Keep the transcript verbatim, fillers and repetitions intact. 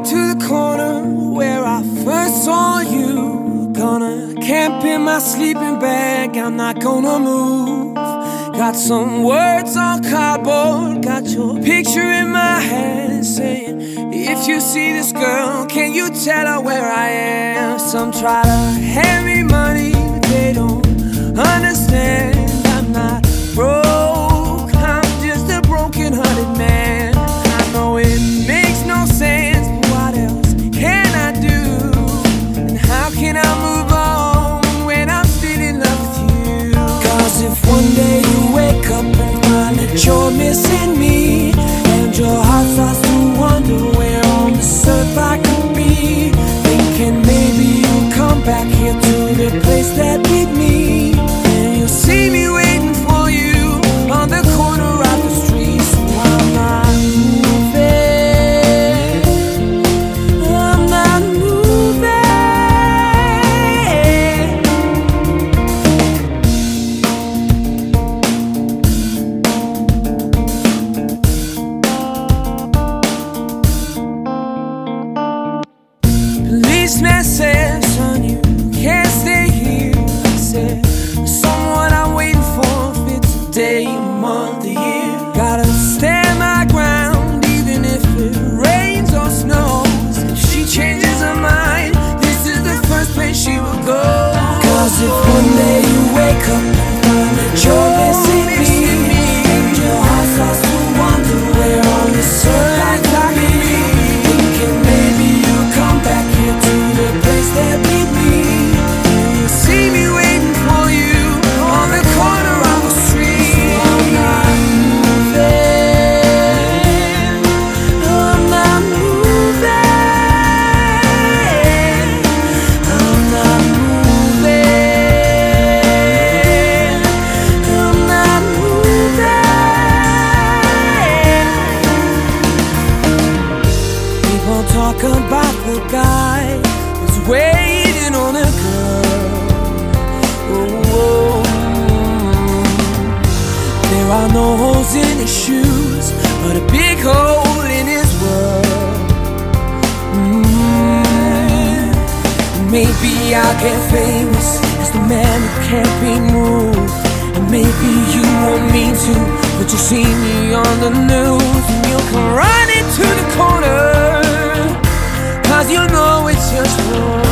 to the corner where I first saw you. Gonna camp in my sleeping bag, I'm not gonna move. Got some words on cardboard, got your picture in my hand, saying, if you see this girl, can you tell her where I am? Some try to hand me money, but they don't understand. I'm not broke, I'm just a broken-hearted man. I know it makes no sense, but what else can I do? And how can I move on when I'm still in love with you? Cause if one day you wake up and find that you're missing me, and your heart starts to wonder where on this earth I could be, thinking maybe you'll come back here to the place that beat me, and you'll see me waiting for you on the corner of the street. So I'm not moving, I'm not moving. Policeman said, son, you can't stay here. I said, someone I'm waiting for, if it's a day, a month, a year. Gotta stand my ground, even if it rains or snows. If she changes her mind, this is the first place she will go. Cause if one day you wake up and find that you're missing me, and your heart starts to wonder where on this earth I could be, thinking maybe you'll come back here to the place that beat me, and you'll see me waiting for you on the corner of the street. So I'm not moving, I'm not moving, I'm not moving, I'm not moving. People talk about the guy who's waiting on a girl. Oh, oh. There are no holes in his shoes, but a big hole in his world. mm. Maybe I'll get famous as the man who can't be moved, and maybe you won't mean to, but you'll see me on the news, and you'll come running to the corner, cause you know it's just wrong.